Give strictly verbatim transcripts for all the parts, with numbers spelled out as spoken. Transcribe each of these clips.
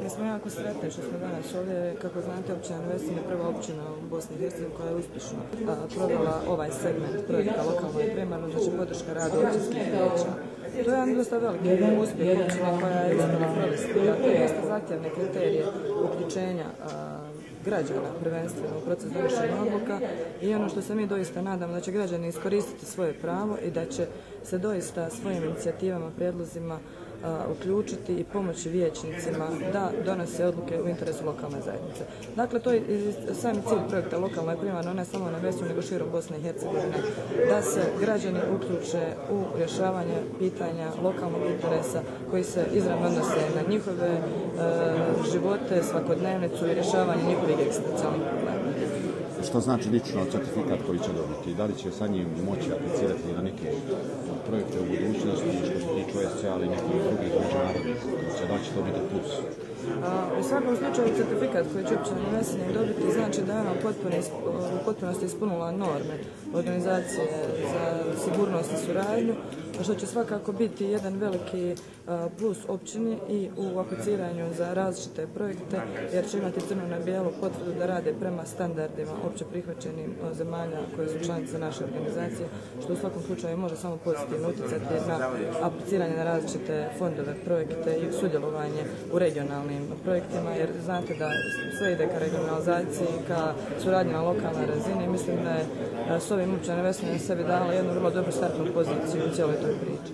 Mi smo jako sretni što smo danas ovdje. Kako znate, općina Nevesin je prva općina u Bosni i Hercegovini koja je uspješno provela ovaj segment projekta lokalno i primarno, znači podrška radu općinskih vijeća. To je jedan dosta veliki uspjeh općine koja je uspjela provesti. To je dosta zahtjevne kriterije uključenja građana prvenstveno u proces donošenja odluka i ono što se mi doista nadamo da će građani iskoristiti svoje pravo i da će se doista svojim inicijativama, prijedlozima uključiti i pomoći vijećnicima da donose odluke u interesu lokalne zajednice. Dakle, to je sami cilj projekta lokalno i primarno, ne samo na Vesu, nego širom Bosne i Hercegovine, da se građani uključe u rješavanje pitanja lokalnog interesa koji se izravno odnose na njihove e, živote, svakodnevnicu i rješavanje njihovih egzistencijalnih problema. Što znači lično certifikat koji će dobiti? Da li će sa njim moći aplicirati na neke projekte u budućnosti što se tiče O S C A ali i nekih drugih međunarodnih institucija? Da li će to biti plus? U svakom slučaju certifikat koji će općina Nevesin dobiti znači da je ona u potpunosti ispunila norme organizacije za sigurnost i suradnju, što će svakako biti jedan veliki plus općini i u apliciranju za različite projekte, jer će imati crno na bijelu potvrdu da rade prema standardima opće prihvaćenim zemalja koje su članice naše organizacije, što u svakom slučaju može samo pozitivno utjecati na apliciranje na različite fondove, projekte i sudjelovanje u regionalnim projektima, jer znate da sve ide ka regionalizaciji, ka suradnji na lokalnoj razini. Mislim da je s ovim općina Nevesin sebi dala jednu vrlo dobru startnu poziciju u cijeloj toj priči.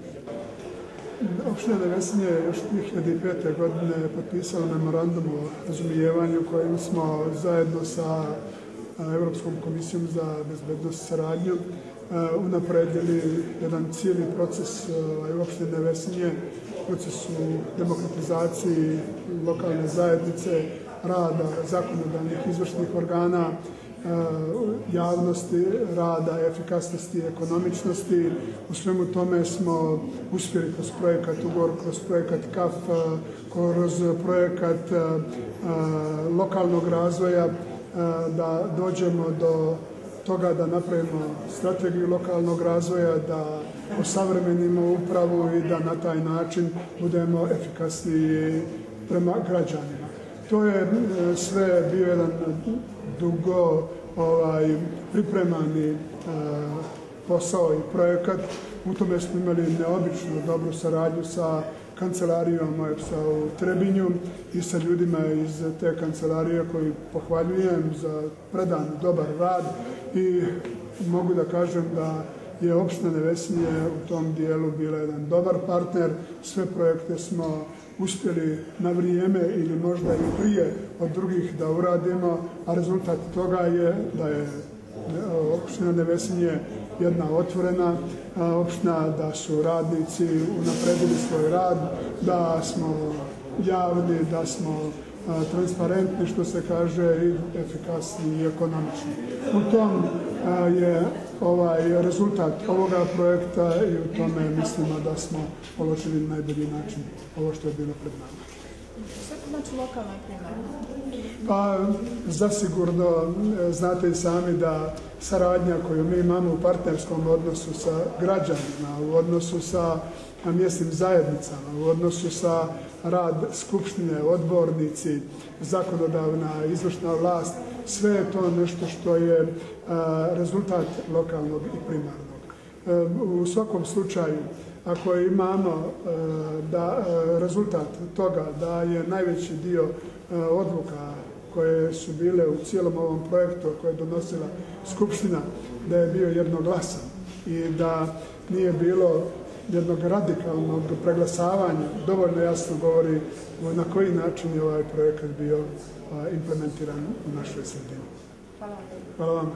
Opština Nevesin je još dvije hiljade pete. godine potpisala memorandum o razumijevanju kojim smo zajedno sa Europskom komisijom za bezbednost i saradnju unapredili jedan cijeli proces u opštini Nevesin, proces u demokratizaciji lokalne zajednice, rada zakonodavnih izvršnih organa, javnosti, rada, efikasnosti, ekonomičnosti. U svemu tome smo uspjeli kroz projekat Ugor, kroz projekat K A F, kroz projekat lokalnog razvoja da dođemo do toga da napravimo strategiju lokalnog razvoja, da osavremenimo upravu i da na taj način budemo efikasniji prema građanima. To je sve bio jedan dugo ovaj, pripremani a, posao i projekat. U tome smo imali neobično dobru saradnju sa kancelarijom O E P S-a u Trebinju i sa ljudima iz te kancelarije koji pohvaljujem za predan dobar rad i mogu da kažem da je opština Nevesin u tom dijelu bila jedan dobar partner. Sve projekte smo uspjeli na vrijeme ili možda i prije od drugih da uradimo, a rezultat toga je da je opština Nevesin jedna otvorena opština, da su radnici unapredili svoj rad, da smo javni, da smo transparentni, što se kaže, i efikasni i ekonomični. U tom je ovaj rezultat ovoga projekta i u tome mislimo da smo položili na najbolji način ovo što je bilo pred nama. Što to znači lokalno i primarno? Pa, zasigurno, znate i sami da saradnja koju mi imamo u partnerskom odnosu sa građanima, u odnosu sa mjesnim zajednicama, u odnosu sa rad skupštine, odbornici, zakonodavna, izvršna vlast, sve je to nešto što je a, rezultat lokalnog i primarnog. E, u svakom slučaju, ako imamo a, da, a, rezultat toga da je najveći dio a, odluka koje su bile u cijelom ovom projektu, koje je donosila skupština, da je bio jednoglasan i da nije bilo jednog radikalnog preglasavanja, dovoljno jasno govori na koji način je ovaj projekat bio implementiran u našoj sredini. Hvala vam. Hvala vam.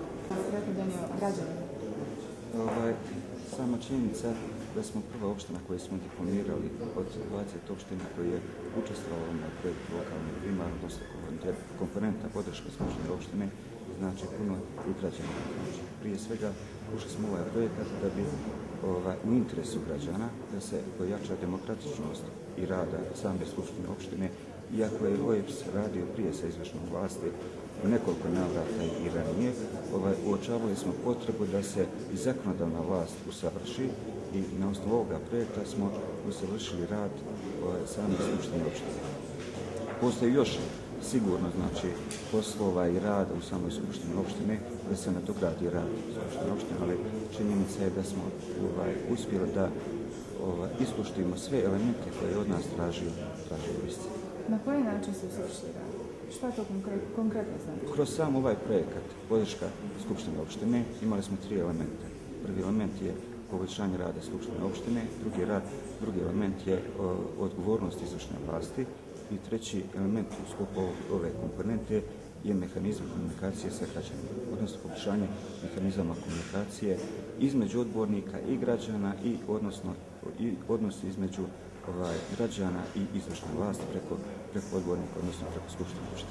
Ovaj, sama činjenica da smo prva opština koju smo diplomirali od dvadeset opština koji je učestvovalo na projektu lokalne primarno, odnosno komponenta podrška skupštine opštine, znači puno ugrađeno. Prije svega ušli smo ovaj projekat da bi ovaj, u interesu građana da se pojača demokratičnost i rada same skupštine opštine, iako je O E P S radio prije sa izvršnom vlasti u nekoliko navrata i ranije, ovaj, uočavali smo potrebu da se i zakonodavna vlast usavrši i na osnovu ovoga projekta smo usavršili rad ovaj, same skupštine opštine. Postoji još sigurno znači poslova i rada u samoj skupštini opštine da se nadogradi rad skupštine opštine, ali činjenica je da smo ovaj, uspjeli da ovaj, ispoštujemo sve elemente koje je od nas tražio tražio Vojsci. Na koji način se usavrši rad? Šta to konkret, konkretno znači? Kroz sam ovaj projekat podrška skupštine opštine imali smo tri elementa. Prvi element je poboljšanje rada skupštine opštine, drugi, rad, drugi element je o, odgovornost izvršne vlasti i treći element u sklopu ove komponente je mehanizam komunikacije sa građanima, odnosno poboljšanje mehanizama komunikacije između odbornika i građana i odnosno i odnos između ovaj, građana i izvršne vlasti preko, preko odbornika, odnosno preko skupštine opštine.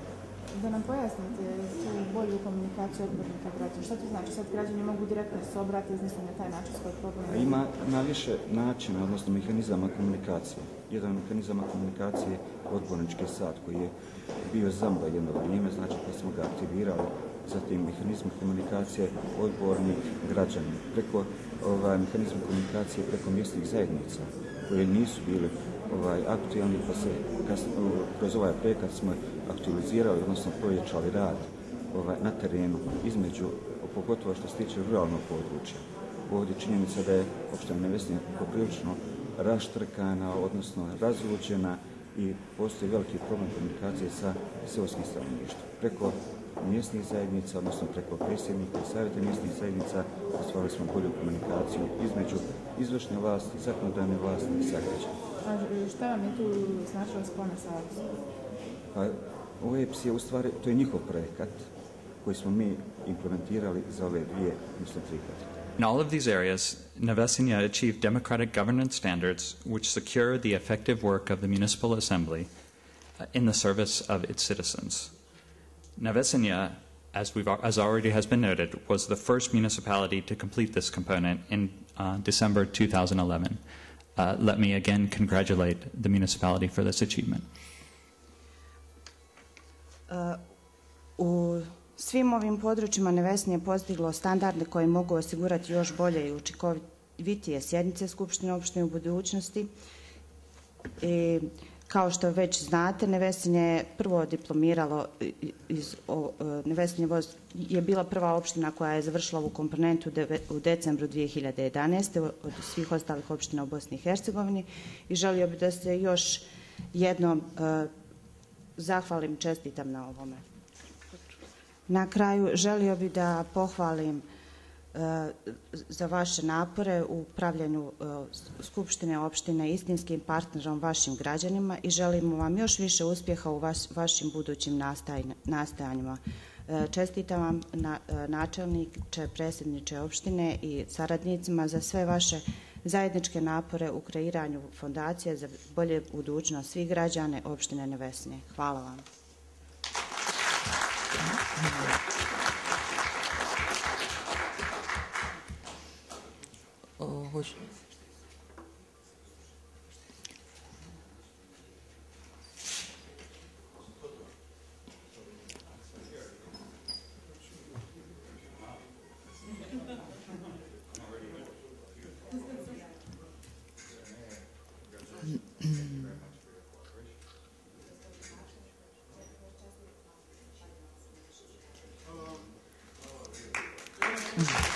Da nam pojasnite tu bolju komunikaciju odbornika građana. Šta to znači? Sad građani mogu direktno se obratiti, iznosno na taj način svoj problem? Ima na više načina, odnosno mehanizama komunikacije. Jedan mehanizama komunikacije je odbornički sat koji je bio zamba jedno vrijeme, znači kad smo ga aktivirali, zatim mehanizam komunikacije odbornik građani, preko ovaj, mehanizam komunikacije preko mjesnih zajednica koje nisu bili ovaj, aktualni, pa se kasno, kroz ovaj projekat smo aktualizirali, odnosno pojačali rad ovaj, na terenu između, pogotovo što se tiče ruralnog područja. Ovdje činjenica da je opština Nevesinje poprilično raštrkana, odnosno razluđena i postoji veliki problem komunikacije sa seoskim stanovništvom. Preko mjesnih zajednica, odnosno preko predsjednika i savjeta mjesnih zajednica ostvarili smo bolju komunikaciju između izvršne vlasti, zakonodavne vlasti i sa građanima. A šta vam je tu značilo spona savjeza? Pa, O E P S je u stvari, to je njihov projekat koji smo mi implementirali za ove dvije, mislim, tri godine. In all of these areas, Nevesinje achieved democratic governance standards which secure the effective work of the municipal assembly uh, in the service of its citizens. Nevesinje, as, we've, as already has been noted, was the first municipality to complete this component in uh, December two thousand eleven. Uh, let me again congratulate the municipality for this achievement. Uh, u svim ovim područjima Nevesinje je postiglo standarde koji mogu osigurati još bolje i učinkovitije sjednice Skupštine opštine u budućnosti. I, kao što već znate, Nevesinje je prvo diplomiralo iz o, Nevesinje je bila prva opština koja je završila ovu komponentu de, u decembru dvije hiljade jedanaeste. od svih ostalih opština u Bosni i Hercegovini i želio bih da se još jednom uh, zahvalim, čestitam na ovome. Na kraju želio bih da pohvalim uh, za vaše napore u upravljanju uh, Skupštine opštine istinskim partnerom vašim građanima i želimo vam još više uspjeha u vaš, vašim budućim nastaj, nastajanjima. Uh, čestitam vam na, uh, načelniče, predsjedniče opštine i saradnicima za sve vaše zajedničke napore u kreiranju fondacije za bolje budućnost svih građana opštine Nevesinje. Hvala vam. O, hoću. Mm-hmm.